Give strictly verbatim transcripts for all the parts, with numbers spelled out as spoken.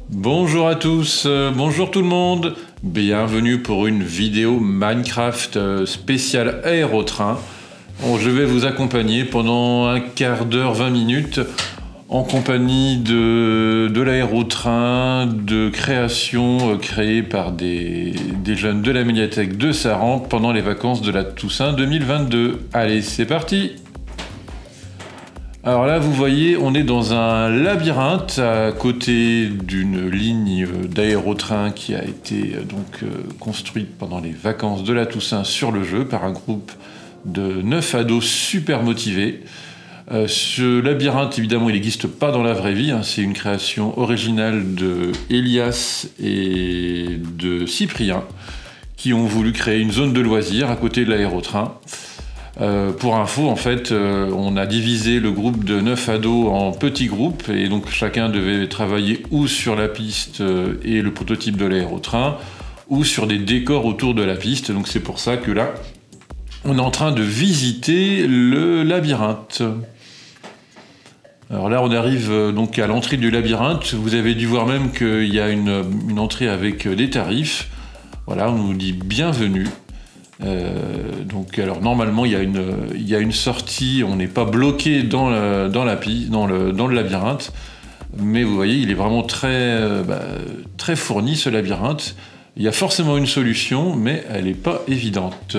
Bonjour à tous, euh, bonjour tout le monde, bienvenue pour une vidéo Minecraft euh, spéciale aérotrain. Bon, je vais vous accompagner pendant un quart d'heure, vingt minutes, en compagnie de, de l'aérotrain, de créations euh, créées par des, des jeunes de la médiathèque de Saran pendant les vacances de la Toussaint deux mille vingt-deux. Allez, c'est parti! Alors là, vous voyez, on est dans un labyrinthe à côté d'une ligne d'aérotrain qui a été donc construite pendant les vacances de la Toussaint sur le jeu par un groupe de neuf ados super motivés. Euh, ce labyrinthe, évidemment, il n'existe pas dans la vraie vie, hein, c'est une création originale de Elias et de Cyprien qui ont voulu créer une zone de loisirs à côté de l'aérotrain. Euh, pour info, en fait, euh, on a divisé le groupe de neuf ados en petits groupes et donc chacun devait travailler ou sur la piste euh, et le prototype de l'aérotrain ou sur des décors autour de la piste. Donc c'est pour ça que là, on est en train de visiter le labyrinthe. Alors là, on arrive euh, donc à l'entrée du labyrinthe. Vous avez dû voir même qu'il y a une, une entrée avec des tarifs. Voilà, on nous dit bienvenue. Euh, donc alors normalement il y a une, il y a une sortie, on n'est pas bloqué dans, le, dans, la piste, dans, le, dans le labyrinthe, mais vous voyez il est vraiment très, euh, bah, très fourni ce labyrinthe. Il y a forcément une solution mais elle n'est pas évidente.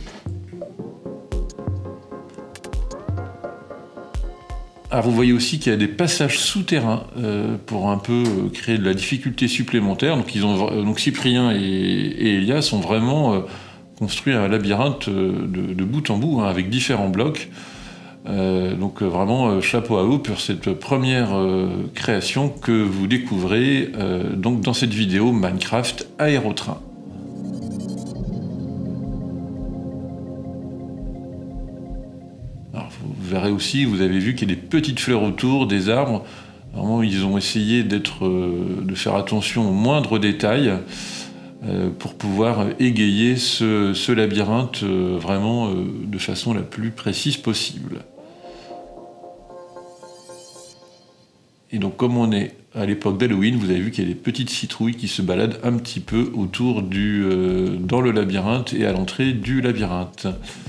Alors vous voyez aussi qu'il y a des passages souterrains euh, pour un peu euh, créer de la difficulté supplémentaire. Donc, ils ont, euh, donc Cyprien et, et Elias ont vraiment euh, construit un labyrinthe de, de bout en bout, hein, avec différents blocs. Euh, donc vraiment euh, chapeau à eux pour cette première euh, création que vous découvrez euh, donc dans cette vidéo Minecraft Aérotrain. Alors, vous verrez aussi, vous avez vu qu'il y a des petites fleurs autour, des arbres. Vraiment, ils ont essayé d'être, euh, de faire attention aux moindres détails. Euh, pour pouvoir égayer ce, ce labyrinthe euh, vraiment euh, de façon la plus précise possible. Et donc comme on est à l'époque d'Halloween, vous avez vu qu'il y a des petites citrouilles qui se baladent un petit peu autour du, euh, dans le labyrinthe et à l'entrée du labyrinthe.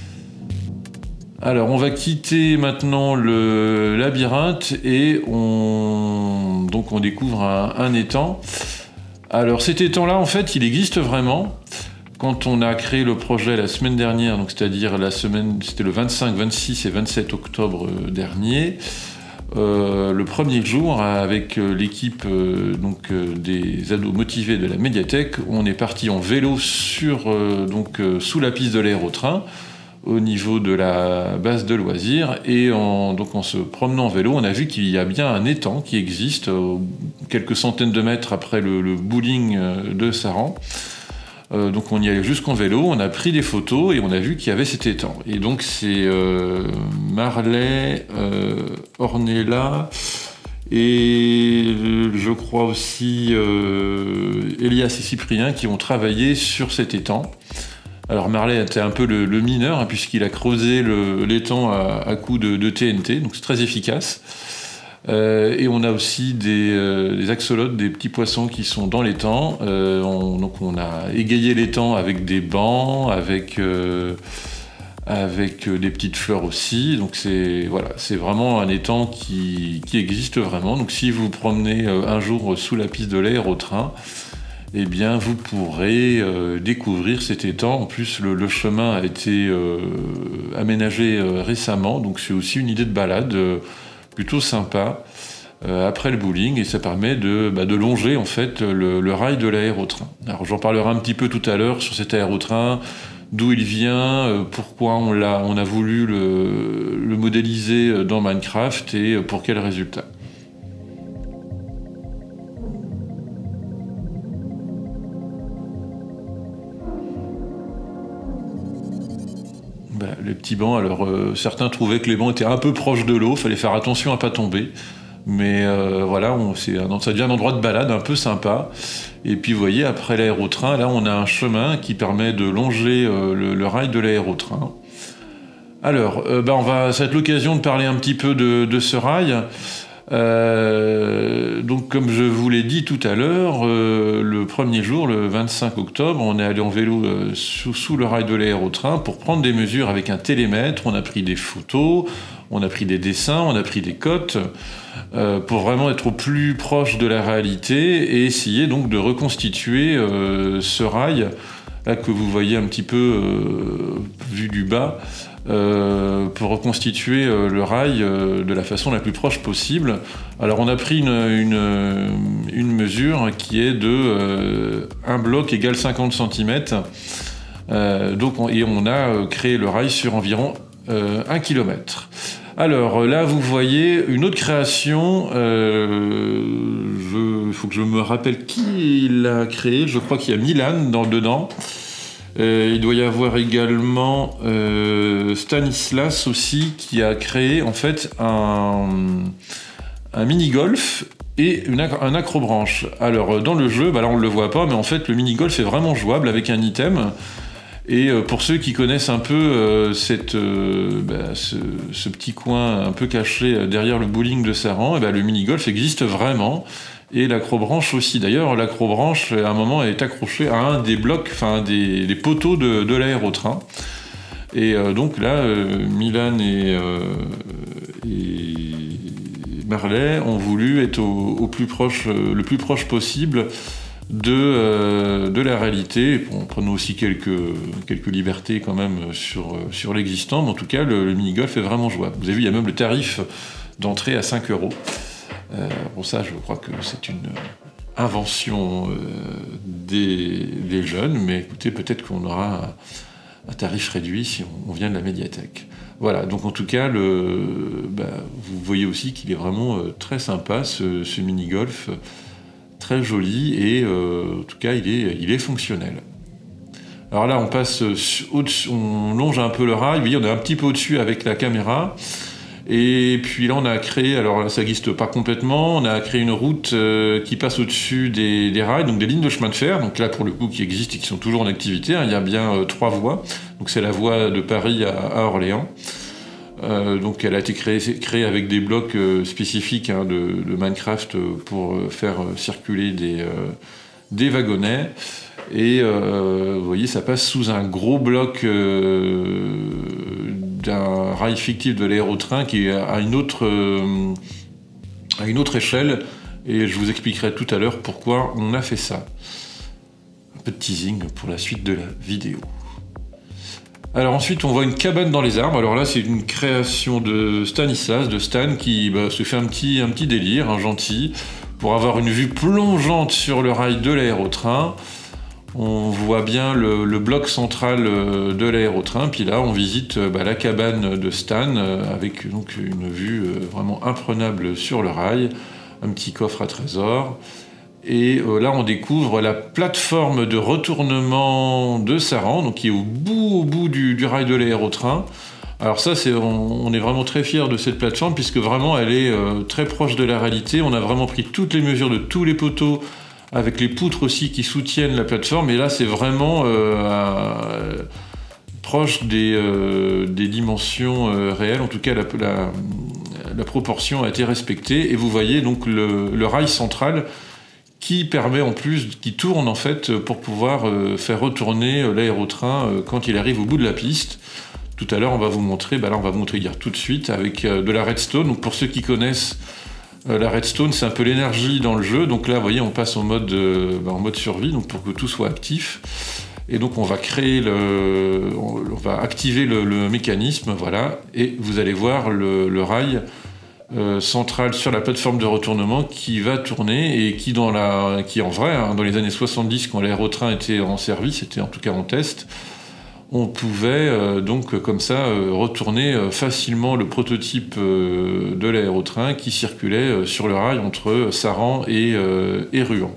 Alors on va quitter maintenant le labyrinthe et on, donc on découvre un, un étang. Alors cet étang-là, en fait, il existe vraiment. Quand on a créé le projet la semaine dernière, donc c'est-à-dire la semaine, c'était le vingt-cinq, vingt-six et vingt-sept octobre dernier, euh, le premier jour, avec l'équipe euh, donc euh, des ados motivés de la médiathèque, on est parti en vélo sur, euh, donc, euh, sous la piste de l'aérotrain, au niveau de la base de loisirs, et en, donc en se promenant en vélo, on a vu qu'il y a bien un étang qui existe euh, quelques centaines de mètres après le, le bowling de Saran. Euh, donc on y allait jusqu'en vélo, on a pris des photos et on a vu qu'il y avait cet étang. Et donc c'est euh, Marley, euh, Ornella et euh, je crois aussi euh, Elias et Cyprien qui ont travaillé sur cet étang. Alors Marley était un peu le, le mineur, hein, puisqu'il a creusé l'étang à, à coups de, de T N T, donc c'est très efficace. Euh, et on a aussi des, euh, des axolotes, des petits poissons qui sont dans l'étang. Euh, on, donc on a égayé l'étang avec des bancs, avec, euh, avec des petites fleurs aussi. Donc c'est voilà, c'est vraiment un étang qui, qui existe vraiment. Donc si vous vous promenez un jour sous la piste de l'aérotrain, eh bien, vous pourrez euh, découvrir cet étang. En plus, le, le chemin a été euh, aménagé euh, récemment, donc c'est aussi une idée de balade euh, plutôt sympa euh, après le bowling, et ça permet de, bah, de longer en fait le, le rail de l'aérotrain. Alors, j'en parlerai un petit peu tout à l'heure sur cet aérotrain, d'où il vient, euh, pourquoi on l'a, on a voulu le, le modéliser dans Minecraft et pour quel résultat. Bah, les petits bancs, alors euh, certains trouvaient que les bancs étaient un peu proches de l'eau, fallait faire attention à ne pas tomber. Mais euh, voilà, on, c'est un, ça devient un endroit de balade un peu sympa. Et puis vous voyez, après l'aérotrain, là on a un chemin qui permet de longer euh, le, le rail de l'aérotrain. Alors, euh, bah, on va, ça va être l'occasion de parler un petit peu de, de ce rail. Euh, donc comme je vous l'ai dit tout à l'heure, euh, le premier jour, le vingt-cinq octobre, on est allé en vélo euh, sous, sous le rail de l'aérotrain pour prendre des mesures avec un télémètre. On a pris des photos, on a pris des dessins, on a pris des cotes euh, pour vraiment être au plus proche de la réalité et essayer donc de reconstituer euh, ce rail là que vous voyez un petit peu euh, vu du bas. Euh, pour reconstituer euh, le rail euh, de la façon la plus proche possible. Alors on a pris une, une, une mesure qui est de euh, un bloc égale cinquante centimètres. Euh, donc on, et on a créé le rail sur environ euh, un kilomètre. Alors là vous voyez une autre création, euh, il faut que je me rappelle qui l'a créé, je crois qu'il y a Milan dans, dedans. Euh, il doit y avoir également euh, Stanislas aussi qui a créé en fait un, un mini-golf et une, un acrobranche. Alors dans le jeu, bah là on ne le voit pas, mais en fait le mini-golf est vraiment jouable avec un item. Et euh, pour ceux qui connaissent un peu euh, cette, euh, bah, ce, ce petit coin un peu caché derrière le bowling de Saran, et bah, le mini-golf existe vraiment. Et l'acrobranche aussi. D'ailleurs, l'acrobranche, à un moment, est accrochée à un des blocs, enfin des, des poteaux de, de l'aérotrain. Et euh, donc là, euh, Milan et, euh, et Marley ont voulu être au, au plus proche, euh, le plus proche possible de, euh, de la réalité, en prenant aussi quelques, quelques libertés quand même sur, sur l'existant. Mais en tout cas, le, le mini-golf est vraiment jouable. Vous avez vu, il y a même le tarif d'entrée à cinq euros. Euh, bon, ça, je crois que c'est une invention euh, des, des jeunes, mais écoutez, peut-être qu'on aura un, un tarif réduit si on, on vient de la médiathèque. Voilà, donc en tout cas, le, bah, vous voyez aussi qu'il est vraiment euh, très sympa, ce, ce mini-golf, très joli, et euh, en tout cas, il est, il est fonctionnel. Alors là, on passe au-dessus, on longe un peu le rail, vous voyez, on est un petit peu au-dessus avec la caméra. Et puis là, on a créé, alors là, ça n'existe pas complètement, on a créé une route euh, qui passe au-dessus des, des rails, donc des lignes de chemin de fer, donc là, pour le coup, qui existent et qui sont toujours en activité, hein, il y a bien euh, trois voies. Donc c'est la voie de Paris à, à Orléans. Euh, donc elle a été créée, créée avec des blocs euh, spécifiques hein, de, de Minecraft pour euh, faire euh, circuler des, euh, des wagonnets. Et euh, vous voyez, ça passe sous un gros bloc euh, d'un rail fictif de l'aérotrain qui est à une autre, euh, à une autre échelle. Et je vous expliquerai tout à l'heure pourquoi on a fait ça. Un peu de teasing pour la suite de la vidéo. Alors ensuite, on voit une cabane dans les arbres. Alors là, c'est une création de Stanislas, de Stan, qui bah, se fait un petit, un petit délire, un gentil, pour avoir une vue plongeante sur le rail de l'aérotrain. On voit bien le, le bloc central de l'aérotrain, puis là on visite bah, la cabane de Stan avec donc une vue vraiment imprenable sur le rail, un petit coffre à trésors. Et euh, là on découvre la plateforme de retournement de Saran, donc qui est au bout, au bout du, du rail de l'aérotrain. Alors ça, c'est, on, on est vraiment très fiers de cette plateforme puisque vraiment elle est euh, très proche de la réalité. On a vraiment pris toutes les mesures de tous les poteaux, avec les poutres aussi qui soutiennent la plateforme, et là c'est vraiment euh, euh, proche des, euh, des dimensions euh, réelles, en tout cas la, la, la proportion a été respectée, et vous voyez donc le, le rail central qui permet en plus, qui tourne en fait pour pouvoir euh, faire retourner l'aérotrain euh, quand il arrive au bout de la piste. Tout à l'heure on va vous montrer, bah là on va vous montrer dire tout de suite avec euh, de la redstone, donc pour ceux qui connaissent Euh, la redstone, c'est un peu l'énergie dans le jeu. Donc là, vous voyez, on passe en mode, euh, bah, en mode survie, donc pour que tout soit actif. Et donc, on va créer le, on, on va activer le, le mécanisme, voilà. Et vous allez voir le, le rail euh, central sur la plateforme de retournement qui va tourner et qui, dans la, qui en vrai, hein, dans les années soixante-dix, quand l'aérotrain était en service, était en tout cas en test, on pouvait euh, donc comme ça euh, retourner euh, facilement le prototype euh, de l'aérotrain qui circulait euh, sur le rail entre Saran et, euh, et Ruan.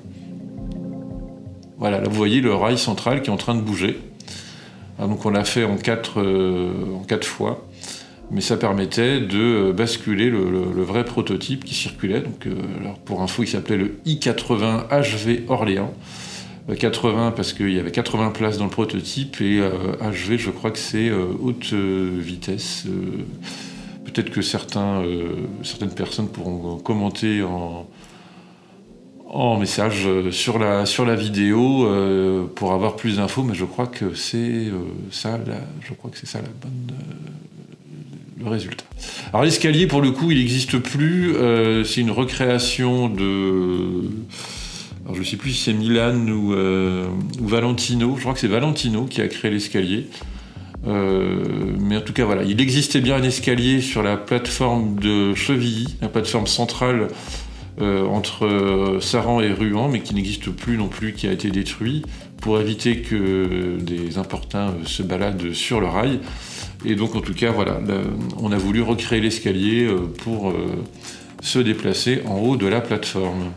Voilà, là vous voyez le rail central qui est en train de bouger. Ah, donc on l'a fait en quatre, euh, en quatre fois, mais ça permettait de basculer le, le, le vrai prototype qui circulait. Donc, euh, alors pour info, il s'appelait le I quatre-vingts H V Orléans. quatre-vingts parce qu'il y avait quatre-vingts places dans le prototype, et euh, H V je crois que c'est euh, haute euh, vitesse, euh, peut-être que certains, euh, certaines personnes pourront commenter en, en message sur la, sur la vidéo euh, pour avoir plus d'infos, mais je crois que c'est euh, ça, la, je crois que c'est ça la bonne, euh, le résultat. Alors l'escalier, pour le coup, il n'existe plus. Euh, c'est une recréation de... Alors, je ne sais plus si c'est Milan ou, euh, ou Valentino. Je crois que c'est Valentino qui a créé l'escalier. Euh, mais en tout cas, voilà, il existait bien un escalier sur la plateforme de Chevilly, la plateforme centrale euh, entre Saran et Ruan, mais qui n'existe plus non plus, qui a été détruit pour éviter que des importuns se baladent sur le rail. Et donc, en tout cas, voilà, là, on a voulu recréer l'escalier pour euh, se déplacer en haut de la plateforme.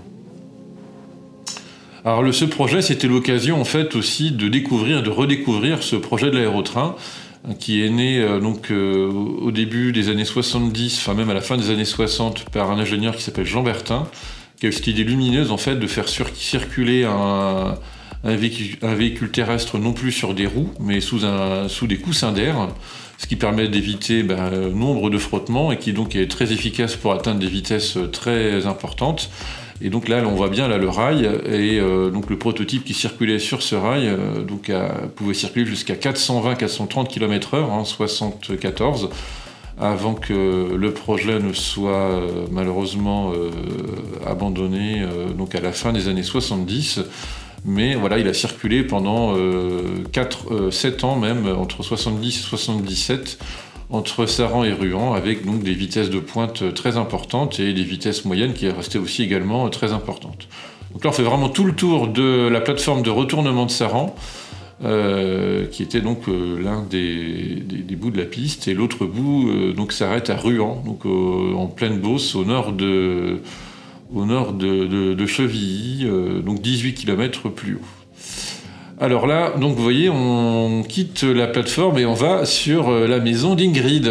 Alors le, ce projet, c'était l'occasion en fait aussi de découvrir, de redécouvrir ce projet de l'aérotrain qui est né euh, donc euh, au début des années soixante-dix, enfin même à la fin des années soixante, par un ingénieur qui s'appelle Jean Bertin, qui a eu cette idée lumineuse en fait de faire sur, circuler un, un, véhicule, un véhicule terrestre non plus sur des roues, mais sous, un, sous des coussins d'air, ce qui permet d'éviter ben, nombre de frottements et qui donc est très efficace pour atteindre des vitesses très importantes. Et donc là, on voit bien là le rail, et euh, donc le prototype qui circulait sur ce rail euh, donc a, pouvait circuler jusqu'à quatre cent vingt à quatre cent trente kilomètres heure en soixante-quatorze, avant que le projet ne soit euh, malheureusement euh, abandonné euh, donc à la fin des années soixante-dix. Mais voilà, il a circulé pendant euh, quatre, euh, sept ans même, entre soixante-dix et soixante-dix-sept, entre Saran et Ruan, avec donc des vitesses de pointe très importantes et des vitesses moyennes qui restaient aussi également très importantes. Donc là, on fait vraiment tout le tour de la plateforme de retournement de Saran, euh, qui était donc euh, l'un des, des, des bouts de la piste, et l'autre bout euh, donc s'arrête à Ruan, donc euh, en pleine Beauce, au nord de, au nord de, de, de Chevilly, euh, donc dix-huit kilomètres plus haut. Alors là, donc vous voyez, on quitte la plateforme et on va sur la maison d'Ingrid.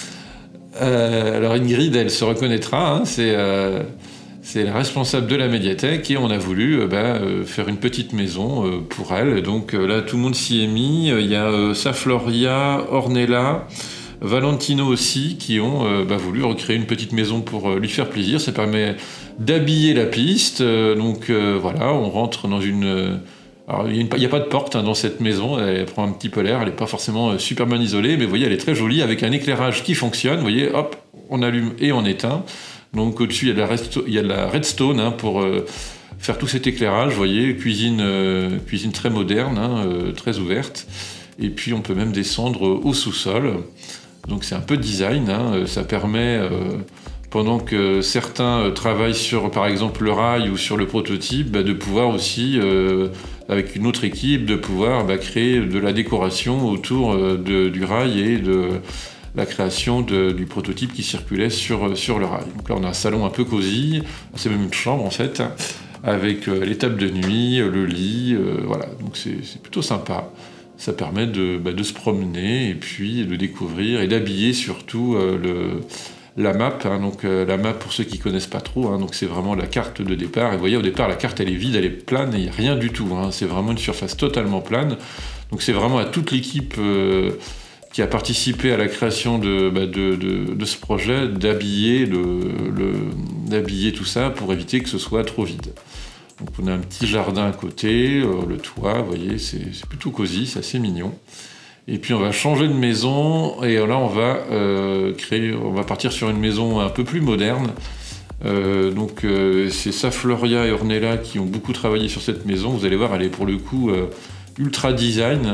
Euh, alors Ingrid, elle se reconnaîtra, hein, c'est euh, c'est la responsable de la médiathèque, et on a voulu euh, bah, euh, faire une petite maison euh, pour elle. Donc euh, là, tout le monde s'y est mis. Il y a euh, Safloria, Ornella, Valentino aussi, qui ont euh, bah, voulu recréer une petite maison pour euh, lui faire plaisir. Ça permet d'habiller la piste. Euh, donc euh, voilà, on rentre dans une... Euh, Alors, il n'y a, a pas de porte hein, dans cette maison, elle prend un petit peu l'air, elle n'est pas forcément super bien isolée, mais vous voyez, elle est très jolie, avec un éclairage qui fonctionne. Vous voyez, hop, on allume et on éteint. Donc au-dessus, il y a de la, redstone, il y a de la redstone hein, pour euh, faire tout cet éclairage. Vous voyez, cuisine, euh, cuisine très moderne, hein, euh, très ouverte. Et puis on peut même descendre au sous-sol. Donc c'est un peu de design, hein, ça permet... Euh, pendant que certains travaillent sur, par exemple, le rail ou sur le prototype, bah, de pouvoir aussi, euh, avec une autre équipe, de pouvoir bah, créer de la décoration autour euh, de, du rail et de la création de, du prototype qui circulait sur, sur le rail. Donc là, on a un salon un peu cosy, c'est même une chambre en fait, avec euh, les tables de nuit, le lit, euh, voilà, donc c'est plutôt sympa. Ça permet de, bah, de se promener et puis de découvrir et d'habiller surtout euh, le... la map, hein, donc euh, la map pour ceux qui connaissent pas trop, hein, donc c'est vraiment la carte de départ. Et vous voyez, au départ, la carte elle est vide, elle est plane, et il n'y a rien du tout. Hein, c'est vraiment une surface totalement plane. Donc c'est vraiment à toute l'équipe euh, qui a participé à la création de, bah, de, de, de ce projet d'habiller le, le, d'habiller tout ça pour éviter que ce soit trop vide. Donc on a un petit jardin à côté, euh, le toit, vous voyez, c'est plutôt cosy, c'est assez mignon. Et puis on va changer de maison, et là on va euh, créer, on va partir sur une maison un peu plus moderne. Euh, donc euh, c'est Safloria et Ornella qui ont beaucoup travaillé sur cette maison. Vous allez voir, elle est pour le coup euh, ultra design.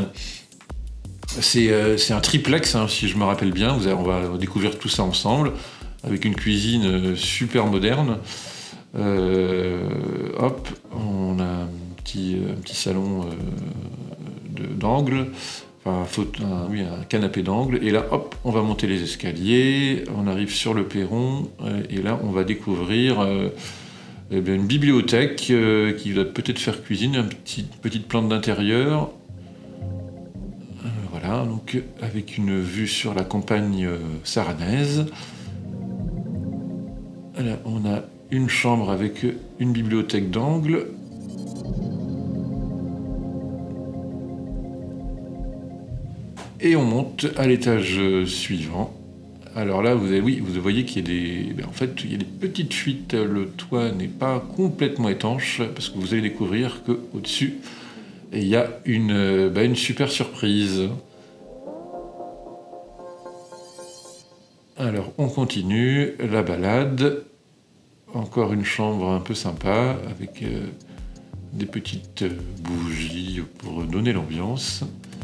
C'est euh, un triplex, hein, si je me rappelle bien. Vous allez, on va découvrir tout ça ensemble, avec une cuisine euh, super moderne. Euh, hop, on a un petit, un petit salon euh, d'angle. Un, un, oui, un canapé d'angle, et là hop, on va monter les escaliers, on arrive sur le perron, euh, et là on va découvrir euh, eh bien, une bibliothèque euh, qui va peut-être faire cuisine, une petite, petite plante d'intérieur, euh, voilà, donc avec une vue sur la campagne euh, saranaise. Là, on a une chambre avec une bibliothèque d'angle. Et on monte à l'étage suivant Alors là, vous avez, oui, vous voyez qu'il y a des, ben en fait, il y a des petites fuites. Le toit n'est pas complètement étanche parce que vous allez découvrir que au-dessus, il y a une, ben, une super surprise. Alors, on continue la balade. Encore une chambre un peu sympa avec euh, des petites bougies pour donner l'ambiance.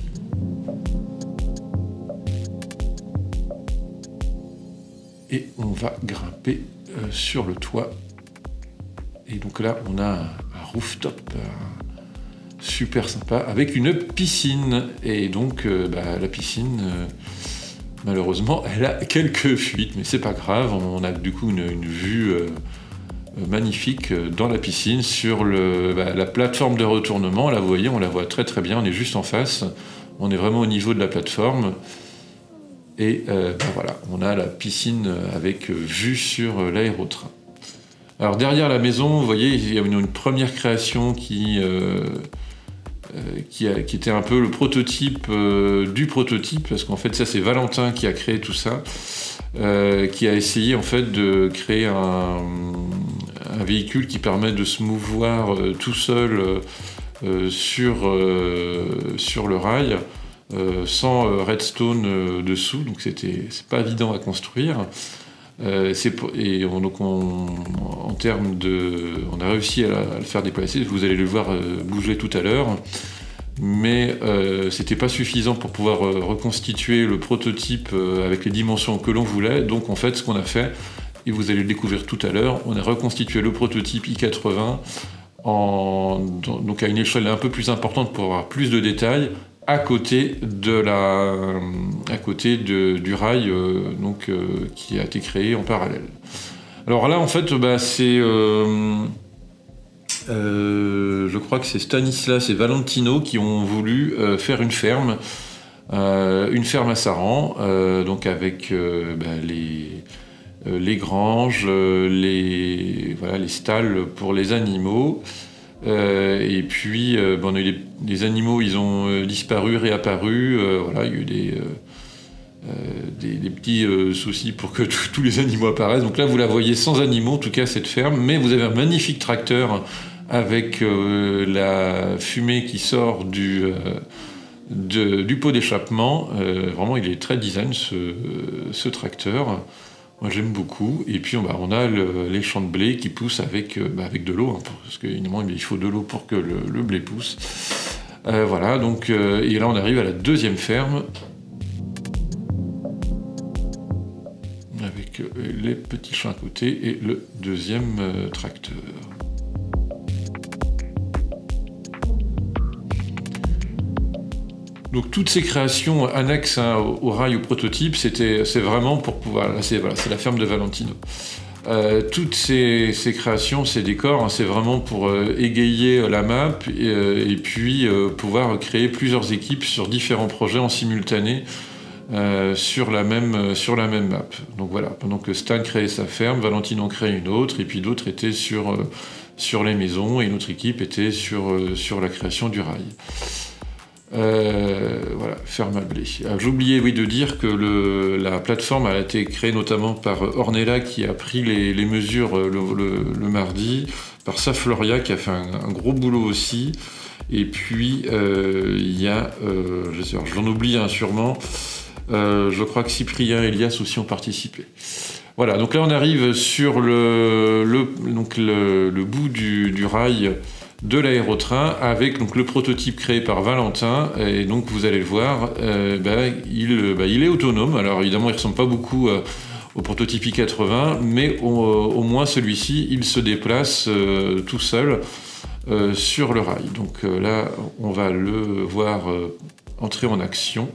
Et on va grimper euh, sur le toit. Et donc là, on a un, un rooftop euh, super sympa avec une piscine. Et donc, euh, bah, la piscine, euh, malheureusement, elle a quelques fuites, mais c'est pas grave. On a du coup une, une vue euh, magnifique dans la piscine sur le, bah, la plateforme de retournement. Là, vous voyez, on la voit très très bien. On est juste en face. On est vraiment au niveau de la plateforme. Et euh, ben voilà, on a la piscine avec vue sur l'aérotrain. Alors derrière la maison, vous voyez, il y a une, une première création qui, euh, euh, qui, a, qui était un peu le prototype euh, du prototype, parce qu'en fait ça c'est Valentin qui a créé tout ça, euh, qui a essayé en fait de créer un, un véhicule qui permet de se mouvoir euh, tout seul euh, sur, euh, sur le rail. Euh, sans euh, redstone euh, dessous, donc c'était c'est pas évident à construire. Euh, c'est pour, et on, donc on, en termes de, on a réussi à, à le faire déplacer. Vous allez le voir euh, bouger tout à l'heure, mais euh, c'était pas suffisant pour pouvoir euh, reconstituer le prototype euh, avec les dimensions que l'on voulait. Donc en fait, ce qu'on a fait, et vous allez le découvrir tout à l'heure, on a reconstitué le prototype i quatre-vingts en, donc à une échelle un peu plus importante pour avoir plus de détails. À côté de la, à côté de, du rail euh, donc, euh, qui a été créé en parallèle. Alors là, en fait, bah, c'est, euh, euh, je crois que c'est Stanislas et Valentino qui ont voulu euh, faire une ferme, euh, une ferme à Saran, euh, donc avec euh, bah, les, euh, les granges, les, voilà, les stalles pour les animaux. Euh, et puis, euh, bon, on a eu des, des animaux, ils ont euh, disparu, réapparu. Euh, voilà, il y a eu des, euh, euh, des, des petits euh, soucis pour que tous les animaux apparaissent. Donc là, vous la voyez sans animaux, en tout cas, cette ferme. Mais vous avez un magnifique tracteur avec euh, la fumée qui sort du, euh, de, du pot d'échappement. Euh, vraiment, il est très design, ce, ce tracteur. Moi j'aime beaucoup, et puis bah, on a le, les champs de blé qui poussent avec, euh, bah, avec de l'eau, hein, parce qu'évidemment il faut de l'eau pour que le, le blé pousse. Euh, voilà, donc, euh, et là on arrive à la deuxième ferme, avec euh, les petits champs à côté et le deuxième euh, tracteur. Donc toutes ces créations annexes hein, au, au rail, au prototype, c'était, c'est vraiment pour pouvoir... Là, c'est, voilà, c'est la ferme de Valentino. Euh, toutes ces, ces créations, ces décors, hein, c'est vraiment pour euh, égayer la map et, euh, et puis euh, pouvoir créer plusieurs équipes sur différents projets en simultané euh, sur, la même, sur la même map. Donc voilà, pendant que Stan créait sa ferme, Valentino en créait une autre, et puis d'autres étaient sur, euh, sur les maisons, et une autre équipe était sur, euh, sur la création du rail. Euh, voilà, ferme à blé. Alors, j'ai oublié oui, de dire que le, la plateforme a été créée notamment par Ornella qui a pris les, les mesures le, le, le mardi, par Safloria qui a fait un, un gros boulot aussi, et puis euh, il y a, euh, je sais, j'en oublie hein, sûrement, euh, je crois que Cyprien et Elias aussi ont participé. Voilà, donc là on arrive sur le, le, donc le, le bout du, du rail de l'aérotrain avec donc, le prototype créé par Valentin, et donc vous allez le voir, euh, bah, il, bah, il est autonome. Alors évidemment il ne ressemble pas beaucoup euh, au prototype i quatre-vingts, mais au, au moins celui-ci il se déplace euh, tout seul euh, sur le rail. Donc euh, là on va le voir euh, entrer en action.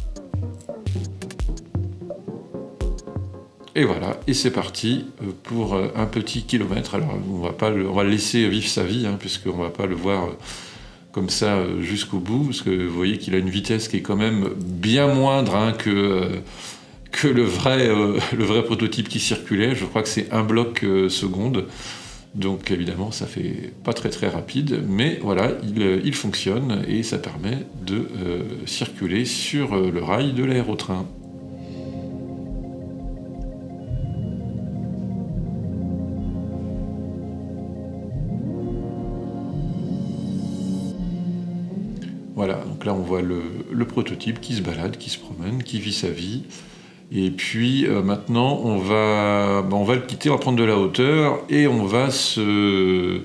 Et voilà, et c'est parti pour un petit kilomètre. Alors on va pas le, on va le laisser vivre sa vie, hein, puisqu'on va pas le voir comme ça jusqu'au bout, parce que vous voyez qu'il a une vitesse qui est quand même bien moindre hein, que, que le, vrai, euh, le vrai prototype qui circulait. Je crois que c'est un bloc euh, seconde, donc évidemment ça fait pas très très rapide, mais voilà, il, il fonctionne et ça permet de euh, circuler sur le rail de l'aérotrain. Voilà, donc là on voit le, le prototype qui se balade, qui se promène, qui vit sa vie. Et puis euh, maintenant on va, ben, on va le quitter, on va prendre de la hauteur et on va se,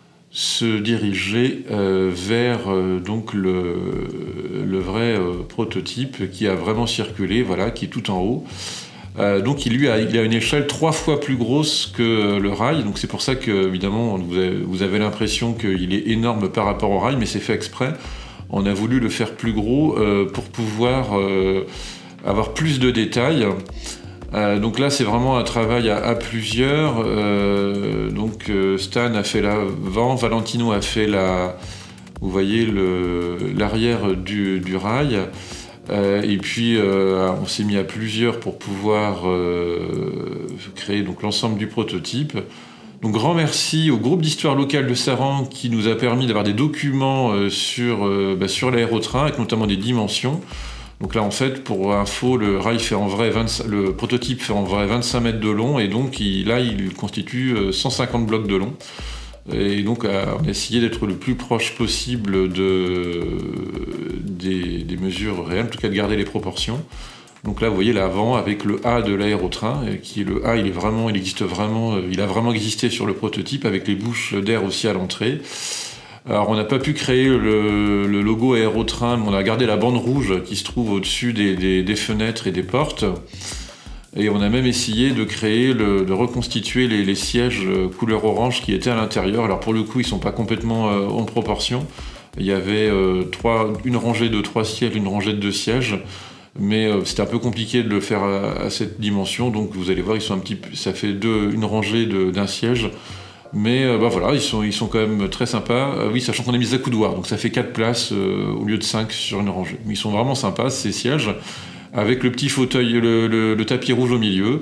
se diriger euh, vers euh, donc le, le vrai euh, prototype qui a vraiment circulé, voilà, qui est tout en haut. Euh, donc il, lui a, il a une échelle trois fois plus grosse que le rail, donc c'est pour ça que évidemment vous avez, vous avez l'impression qu'il est énorme par rapport au rail, mais c'est fait exprès. On a voulu le faire plus gros euh, pour pouvoir euh, avoir plus de détails. Euh, donc là c'est vraiment un travail à, à plusieurs. Euh, donc euh, Stan a fait l'avant, Valentino a fait la, vous voyez le, l'arrière du, du rail. Euh, et puis euh, on s'est mis à plusieurs pour pouvoir euh, créer donc l'ensemble du prototype. Donc grand merci au groupe d'histoire locale de Saran qui nous a permis d'avoir des documents euh, sur, euh, bah, sur l'aérotrain avec notamment des dimensions. Donc là en fait pour info le rail fait en vrai vingt, le prototype fait en vrai vingt-cinq mètres de long et donc il, là il constitue cent cinquante blocs de long. Et donc on a essayé d'être le plus proche possible de, des, des mesures réelles, en tout cas de garder les proportions. Donc là vous voyez l'avant avec le A de l'aérotrain, qui est le A, il est vraiment, il existe vraiment, il a vraiment existé sur le prototype avec les bouches d'air aussi à l'entrée. Alors on n'a pas pu créer le, le logo aérotrain, mais on a gardé la bande rouge qui se trouve au-dessus des, des, des fenêtres et des portes. Et on a même essayé de créer, le, de reconstituer les, les sièges couleur orange qui étaient à l'intérieur. Alors pour le coup, ils ne sont pas complètement euh, en proportion. Il y avait euh, trois, une rangée de trois sièges, une rangée de deux sièges. Mais euh, c'était un peu compliqué de le faire à, à cette dimension. Donc vous allez voir, ils sont un petit peu, ça fait deux, une rangée de, d'un siège. Mais euh, bah voilà, ils sont, ils sont quand même très sympas. Euh, oui, sachant qu'on a mis des accoudoirs. Donc ça fait quatre places euh, au lieu de cinq sur une rangée. Mais ils sont vraiment sympas, ces sièges. Avec le petit fauteuil, le, le, le tapis rouge au milieu.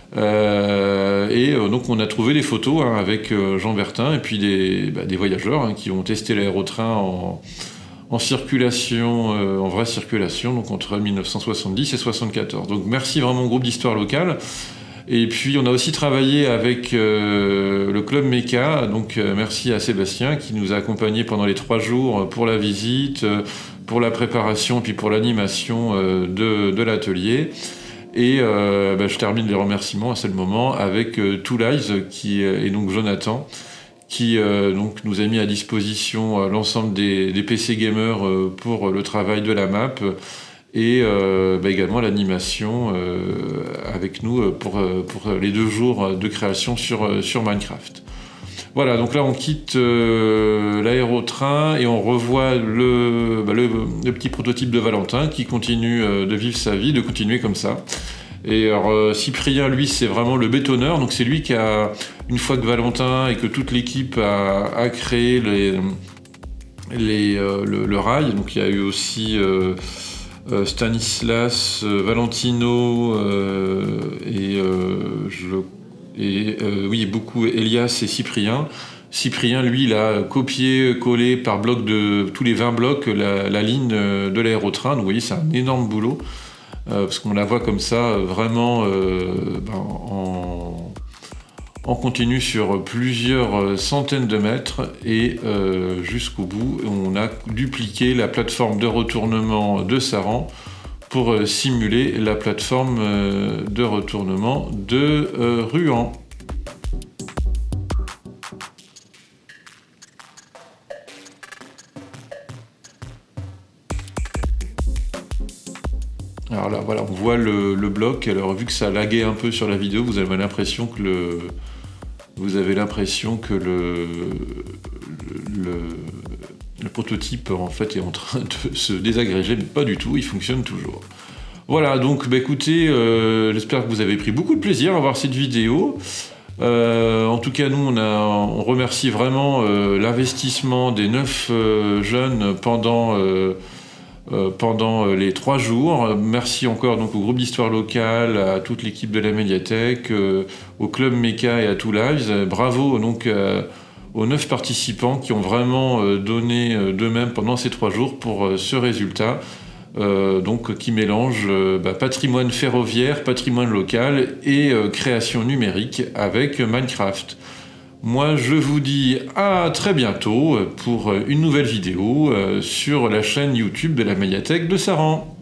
Euh, et euh, donc on a trouvé des photos hein, avec euh, Jean Bertin et puis des, bah, des voyageurs hein, qui ont testé l'aérotrain en, en circulation, euh, en vraie circulation, donc entre mille neuf cent soixante-dix et soixante-quatorze. Donc merci vraiment au groupe d'histoire locale. Et puis on a aussi travaillé avec euh, le club Méca, donc euh, merci à Sébastien qui nous a accompagnés pendant les trois jours pour la visite, euh, pour la préparation, puis pour l'animation euh, de, de l'atelier. Et euh, bah, je termine les remerciements à ce moment avec euh, Two Lives qui et donc Jonathan qui euh, donc nous a mis à disposition euh, l'ensemble des, des P C gamers euh, pour le travail de la map. Et euh, bah également l'animation euh, avec nous pour, pour les deux jours de création sur, sur Minecraft. Voilà, donc là on quitte euh, l'aérotrain et on revoit le, bah le, le petit prototype de Valentin qui continue euh, de vivre sa vie, de continuer comme ça. Et alors euh, Cyprien, lui, c'est vraiment le bétonneur, donc c'est lui qui a, une fois que Valentin et que toute l'équipe a, a créé les, les, euh, le, le rail, donc il y a eu aussi... Euh, Euh, Stanislas, euh, Valentino euh, et, euh, je, et euh, oui, beaucoup Elias et Cyprien. Cyprien, lui, il a copié, collé par bloc de tous les vingt blocs la, la ligne de l'aérotrain. Donc vous voyez, c'est un énorme boulot euh, parce qu'on la voit comme ça, vraiment euh, ben, en On continue sur plusieurs centaines de mètres et euh, jusqu'au bout, on a dupliqué la plateforme de retournement de Saran pour euh, simuler la plateforme euh, de retournement de euh, Ruan. Alors là, voilà, on voit le, le bloc. Alors vu que ça laguait un peu sur la vidéo, vous avez l'impression que le Vous avez l'impression que le, le, le prototype en fait est en train de se désagréger, mais pas du tout, il fonctionne toujours. Voilà, donc bah, écoutez, euh, j'espère que vous avez pris beaucoup de plaisir à voir cette vidéo. Euh, en tout cas, nous, on, a, on remercie vraiment euh, l'investissement des neuf euh, jeunes pendant... Euh, Euh, pendant euh, les trois jours. Merci encore donc au groupe d'histoire locale, à toute l'équipe de la médiathèque, euh, au club Méca et à Two Lives. Bravo donc euh, aux neuf participants qui ont vraiment euh, donné euh, d'eux-mêmes pendant ces trois jours pour euh, ce résultat. Euh, donc qui mélange euh, bah, patrimoine ferroviaire, patrimoine local et euh, création numérique avec Minecraft. Moi, je vous dis à très bientôt pour une nouvelle vidéo sur la chaîne YouTube de la médiathèque de Saran.